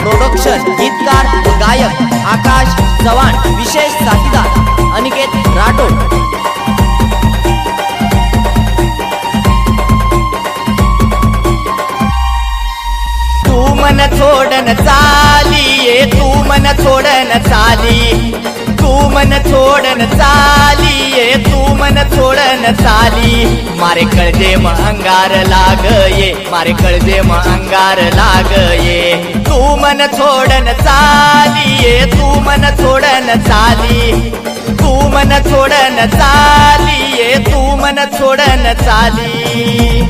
Production गीतकार व गायक आकाश चव्हाण, विशेष साथीदार अनिकेत राठोड। तू मन छोडन चाली, तू मन छोडन चाली, तू मन छोडन चाली, तू मन छोडन चाली। मारे कळजे म अंगार लाग ये, मारे कळजे म अंगार लाग ये। तू मन छोडन चाली, तू मन छोडन चाली, तू मन छोडन चाली, तू मन छोडन चाली।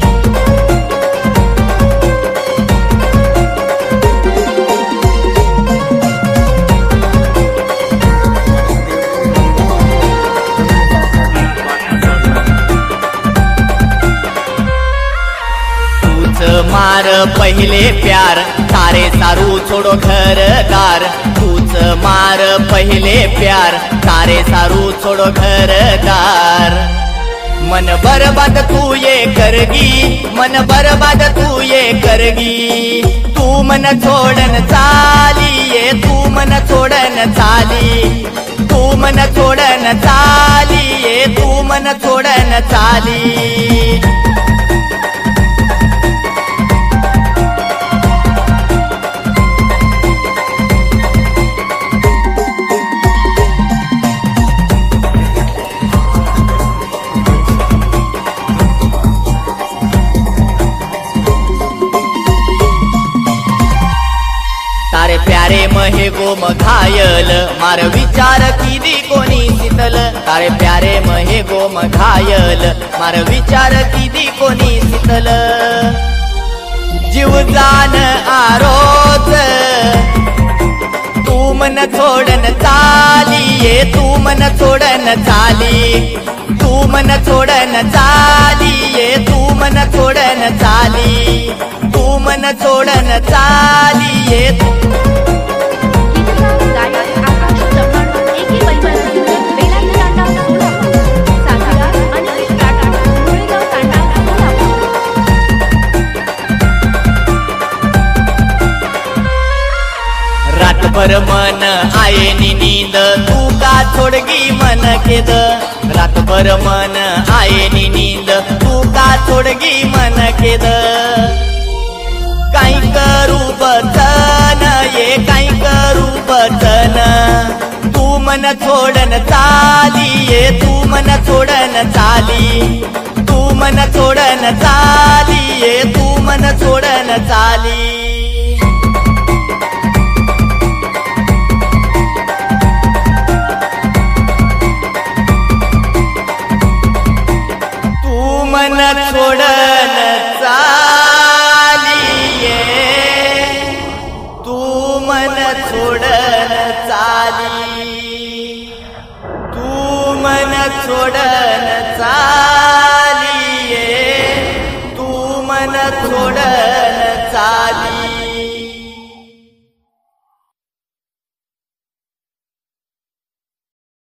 मार पहिले प्यार, तारे सारू छोड़ो घर दार। तूच मार पहिले प्यार, तारे सारू छोड़ो घर दार। मन बर्बाद तू ये करगी, मन बर्बाद तू ये करगी। तू मन छोड़न चाली, तू मन छोड़न चाली, तू मन छोड़न चाली, तू मन छोड़न चाली। तारे प्यारे महे गोम घायल, मार विचार किदी कोणी शीतल। तारे प्यारे महे गोम घायल, मार विचार किदी कोणी शीतल। जीव जान आरोच, तू मन छोडन चाली, तू मन छोडन चाली, तू मन छोडन चाली, तू मन छोडन चाली, तू मन छोडन चाली। रातभर मन आये नींद, तू का छोड़गी मन केद। रातभर मन आये नींद, तू का छोड़गी मन केद। काई करू बचन ये, काई करू बचन। तू मन छोड़न चाली, तू मन छोड़न चाली, तू मन छोड़न चाली, तू मन छोड़न चाली। मन छोड़न चालिए, तू मन छोड़न चाली, तू मन छोड़न चाली।